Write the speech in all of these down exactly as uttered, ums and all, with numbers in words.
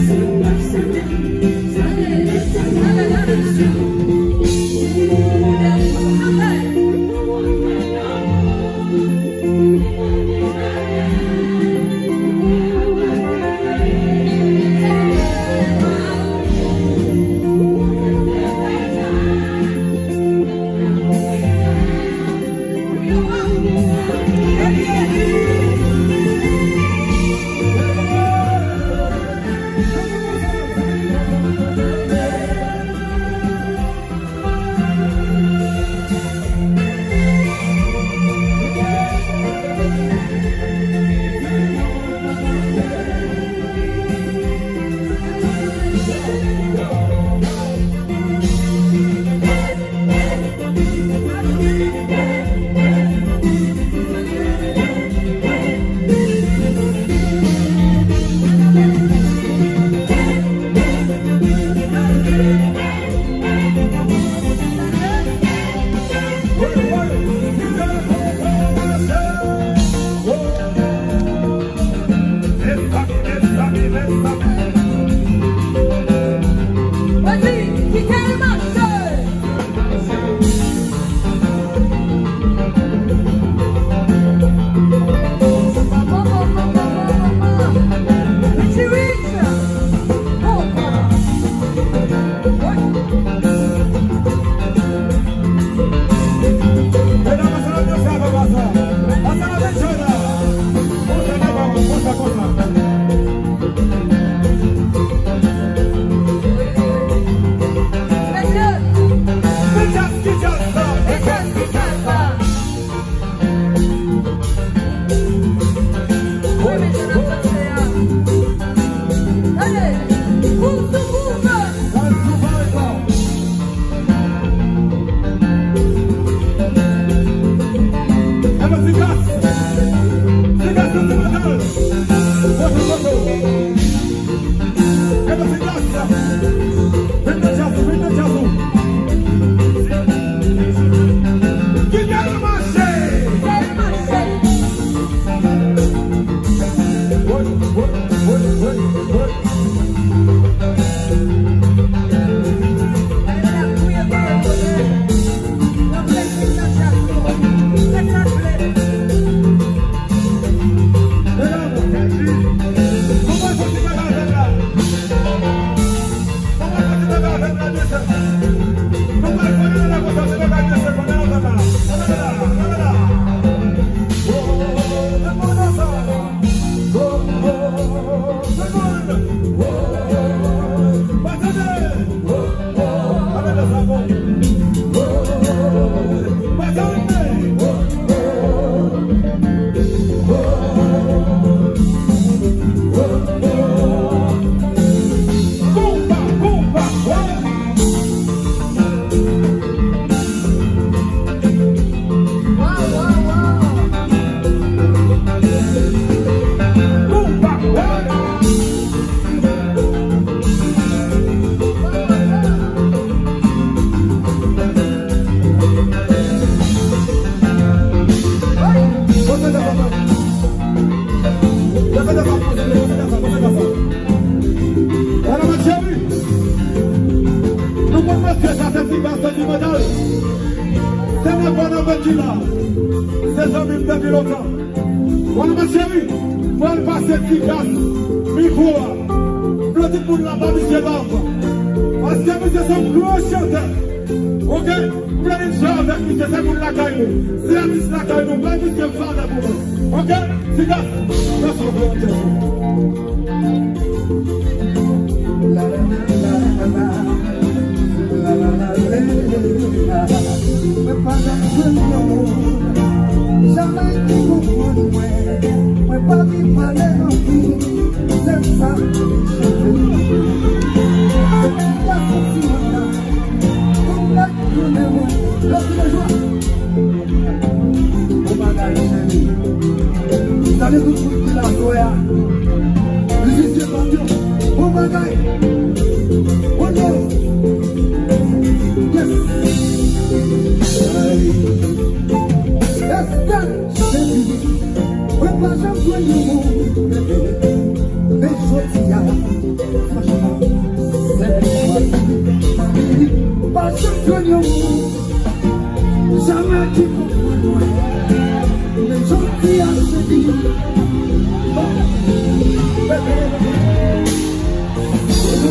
Deixa eu te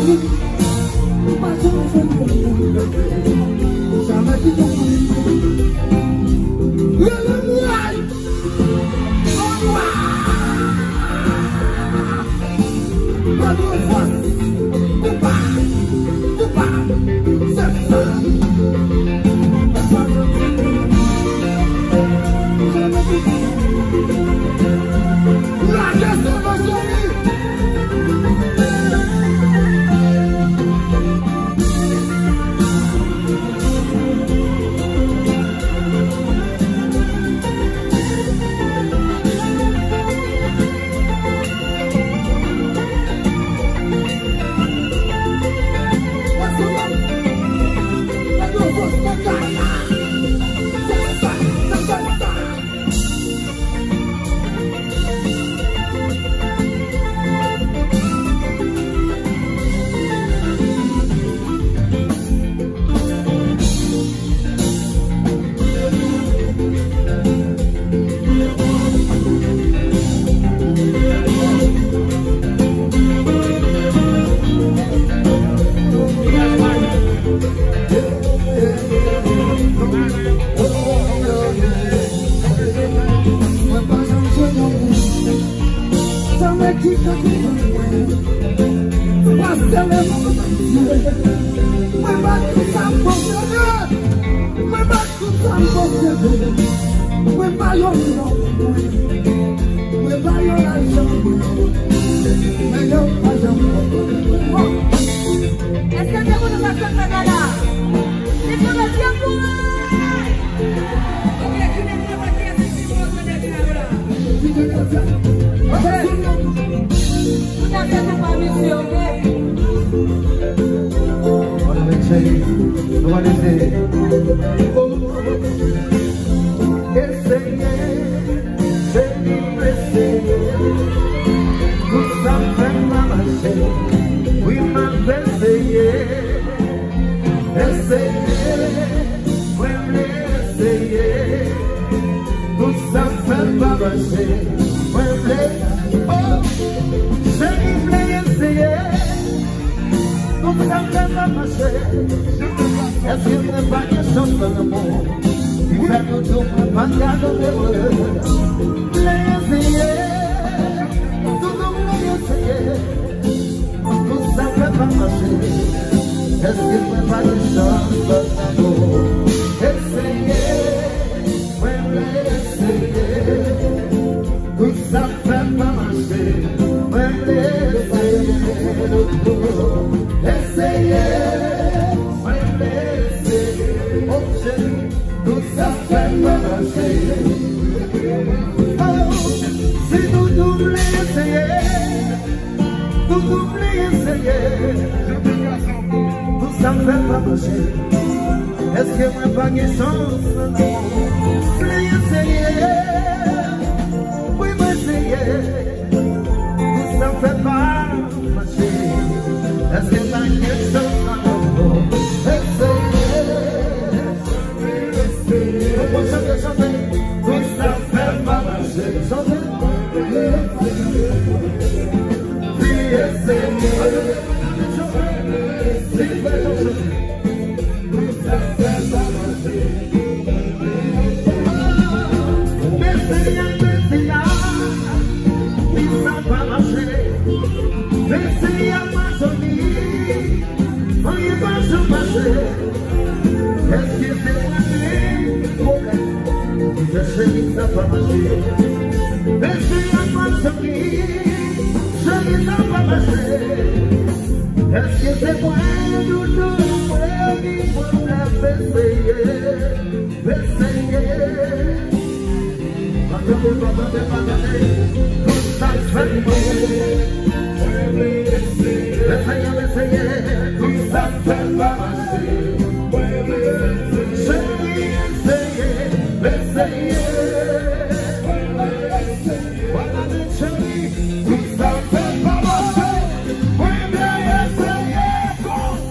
Go!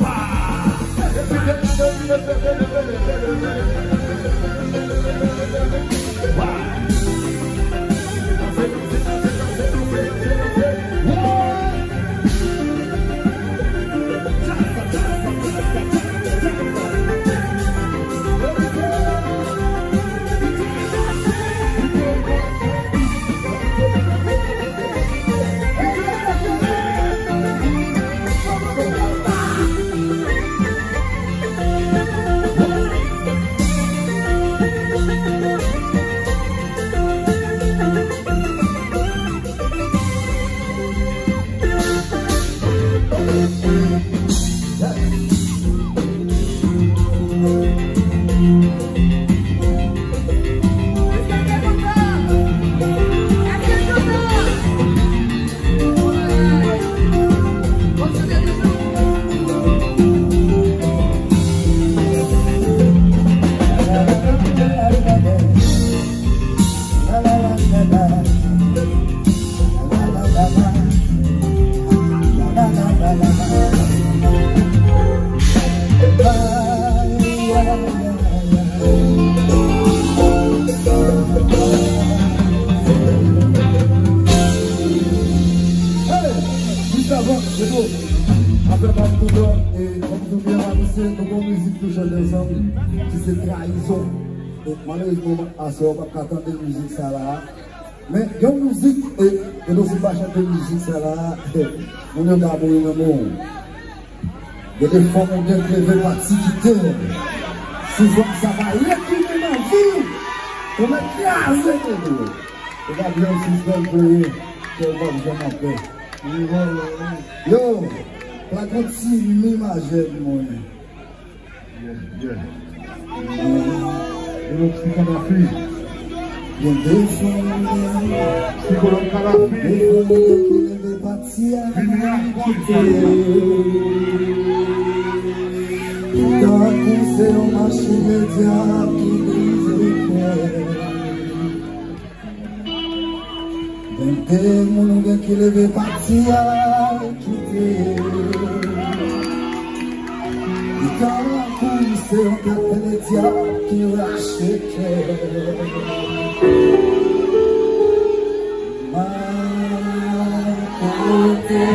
Malheureusement, à ce moment, on va canter de musique ça là. Mais il y a une musique, et nous ne pas chanter de musique ça là. On est d'abord dans le monde. Il y a des femmes qui ont bien parti quitter. Souvent, ça va récupérer dans la vie. On est crasé de nous. On va bien aussi se faire briller. On va bien faire. Yo, la continue l'image, mon. Yeah, yeah. Et donc, c'est comme la fille. C'est comme la fille. Dans un conseil en marché média qui brise les cœurs. D'un mon gars qui levait partir à quitter. Dans un conseil en marché média qui rachète. Ma côté.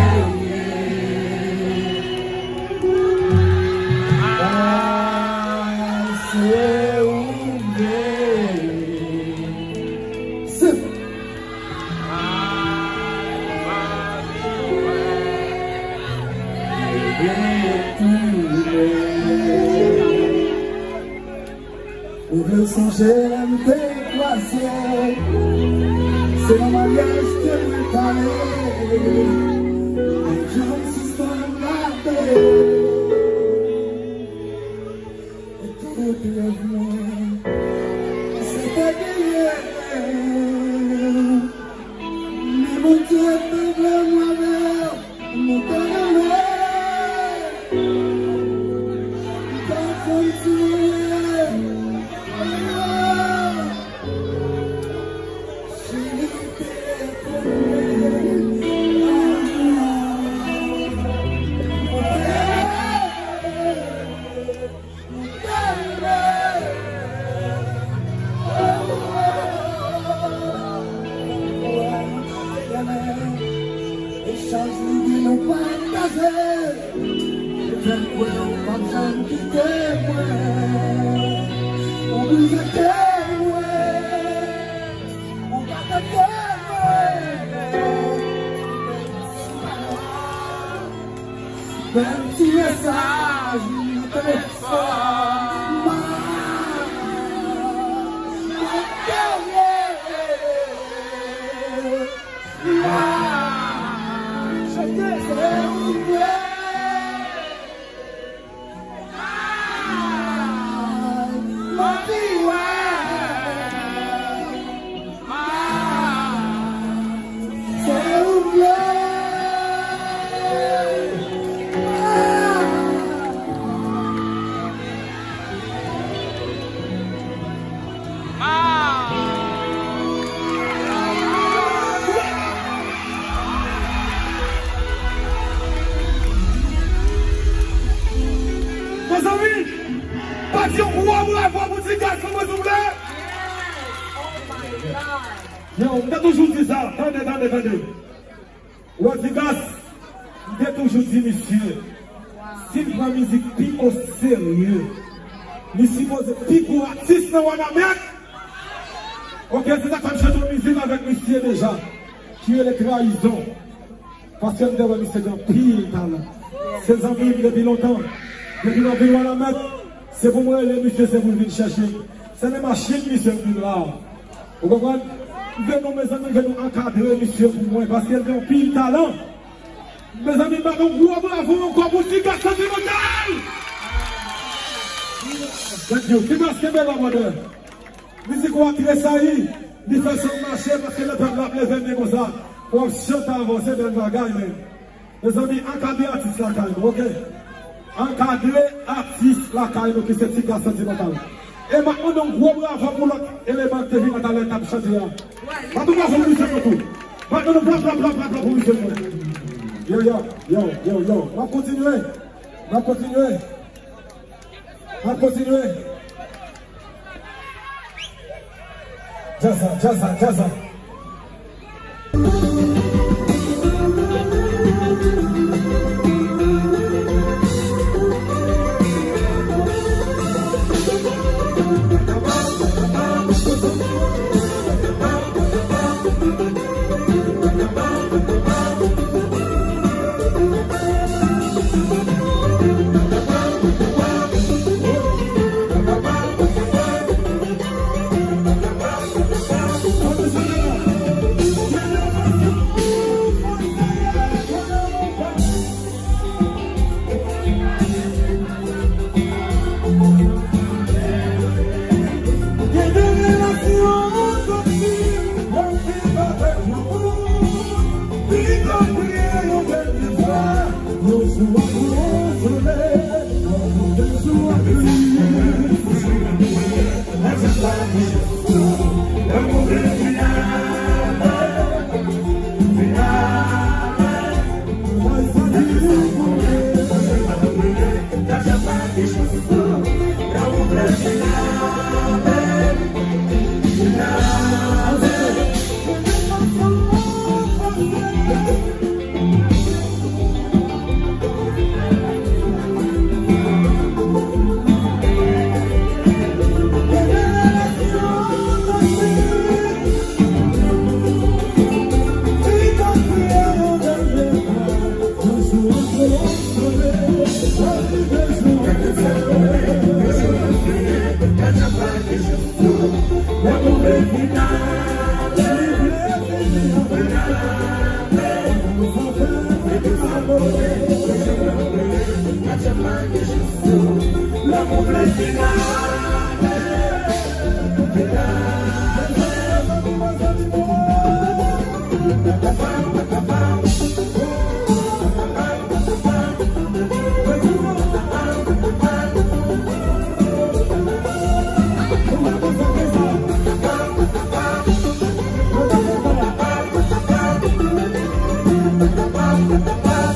Ouvre songer l'aime tes croisés. C'est mon mariage que je t'allais. Je me suis regardé. Et tout lève-moi. C'était bien. Mais mon Dieu te veut moi-même. Mon bonheur. Quand on dit. Un petit message, téléphone, on a toujours dit ça, attendez, attendez, attendez. Wadigas, il a toujours dit, monsieur, s'il prend la musique plus au sérieux, il suppose plus pour artiste dans Wanamek. Ok, c'est ça qu'on chante la musique avec monsieur déjà, qui est les trahisons. Parce que nous avons monsieur un pile talent. Ses amis depuis longtemps, depuis la ville Wanamek, c'est pour moi, les monsieur, c'est pour venir chercher. C'est une machine, monsieur, qui est là. Vous comprenez? Venons mes amis, venons encadrer monsieur pour moi, parce qu'elle a un pile talent. Mes amis, un gros bravo encore pour Sigas Sentimental. Thank you. Sigas Kébé la mode. Musique ou attirer ça y. Il fait son marché parce que le peuple a plaisir comme ça. Pour chanter avancer dans le bagage. Mes amis, encadrer artiste la caille, ok? Encadrer artiste la caille qui c'est Sigas Sentimental. Et maintenant, un gros bravo pour l'autre élément qui vient dans l'étape chantier. Maintenant, on va vous dire tout. Maintenant, on va vous dire pour vous. Yo, yo, yo, yo, yo. On va continuer. On va continuer. On va continuer. Jazza, jazza, jazza.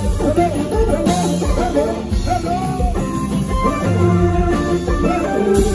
Hello.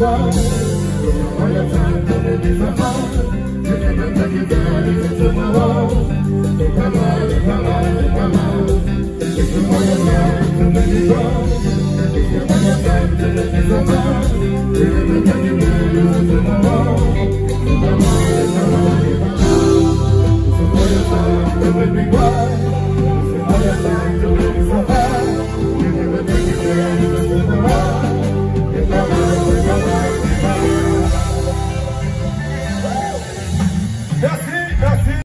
soir. All your time to live is a heart. You never take it down, it's tomorrow. Come on, come on, come on. If you want your time to live is wrong. If you want your time to live is a heart. You never take it down.